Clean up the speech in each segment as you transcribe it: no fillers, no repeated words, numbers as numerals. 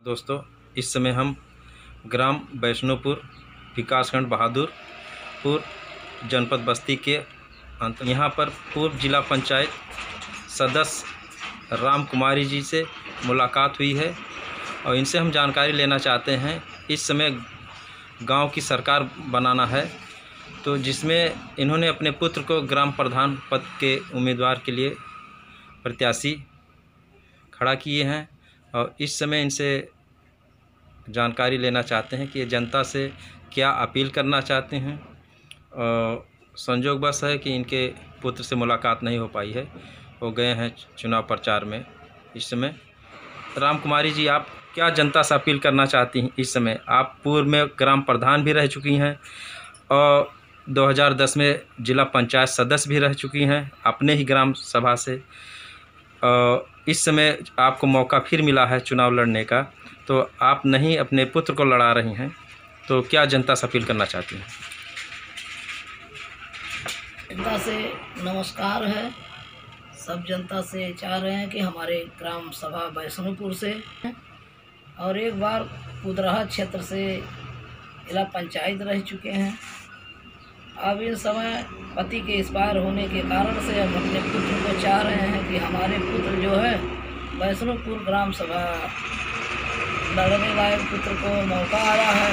दोस्तों, इस समय हम ग्राम वैष्णोपुर, विकासखंड बहादुरपुर, जनपद बस्ती के यहाँ पर पूर्व जिला पंचायत सदस्य राम कुमारी जी से मुलाकात हुई है और इनसे हम जानकारी लेना चाहते हैं। इस समय गांव की सरकार बनाना है, तो जिसमें इन्होंने अपने पुत्र को ग्राम प्रधान पद के उम्मीदवार के लिए प्रत्याशी खड़ा किए हैं और इस समय इनसे जानकारी लेना चाहते हैं कि ये जनता से क्या अपील करना चाहते हैं। संजोगवश है कि इनके पुत्र से मुलाकात नहीं हो पाई है, वो गए हैं चुनाव प्रचार में। इस समय राम कुमारी जी, आप क्या जनता से अपील करना चाहती हैं? इस समय आप पूर्व में ग्राम प्रधान भी रह चुकी हैं और 2010 में जिला पंचायत सदस्य भी रह चुकी हैं अपने ही ग्राम सभा से। इस समय आपको मौका फिर मिला है चुनाव लड़ने का, तो आप नहीं अपने पुत्र को लड़ा रही हैं, तो क्या जनता से अपील करना चाहती हैं? जनता से नमस्कार है। सब जनता से चाह रहे हैं कि हमारे ग्राम सभा वैष्णोपुर से और एक बार कुदरहा क्षेत्र से जिला पंचायत रह चुके हैं। अब इस समय पति के एक्सपायर होने के कारण से हम अपने पुत्र को चाह रहे हैं कि हमारे पुत्र जो है वैष्णोपुर ग्राम सभा लड़ने लायक पुत्र को मौका आया है,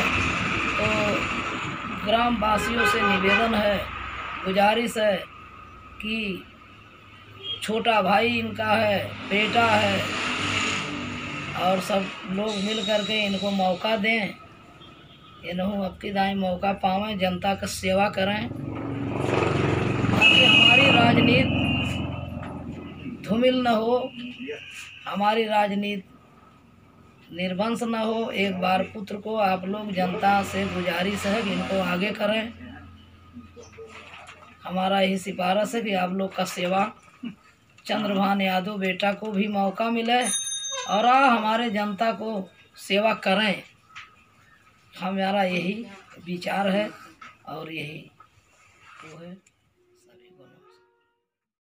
तो ग्राम वासियों से निवेदन है, गुजारिश है कि छोटा भाई इनका है, बेटा है और सब लोग मिल करके इनको मौका दें। इन्हों अब की दाई मौका पावें, जनता का सेवा करें ताकि हमारी राजनीति धूमिल न हो, हमारी राजनीति निर्वंश न हो। एक बार पुत्र को आप लोग जनता से गुजारिश है कि इनको आगे करें। हमारा यही सिफारिश है कि आप लोग का सेवा चंद्रभान यादव बेटा को भी मौका मिले और हमारे जनता को सेवा करें। हमारा यही विचार है और यही वो है।